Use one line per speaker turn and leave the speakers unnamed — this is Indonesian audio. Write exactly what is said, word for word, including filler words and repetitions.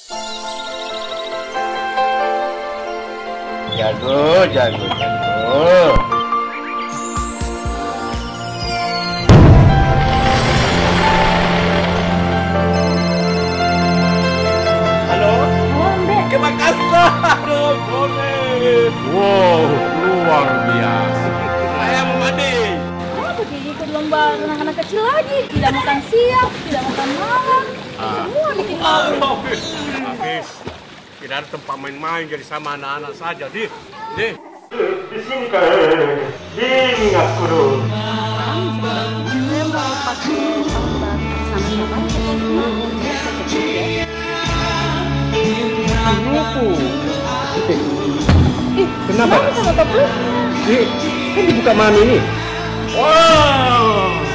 Jago, jago, jago.
Halo?
Halo, Mbak.
Ke Makassar, Gomez.
Wow, luar biasa.
Saya mau mandi.
Oh, begini ikut lomba anak-anak kecil lagi. Tidak makan siang, tidak makan malam. Semua bikin malu.
Habis. Tidak ada tempat main-main, jadi sama anak-anak saja, Di. Di.
Di sini kan dingin aku dulu.
Saya mau pakai sama siapa?
Aku.
Ih,
Kenapa?
sama Pak Plus?
Ini kan dibuka malam ini.
Wow.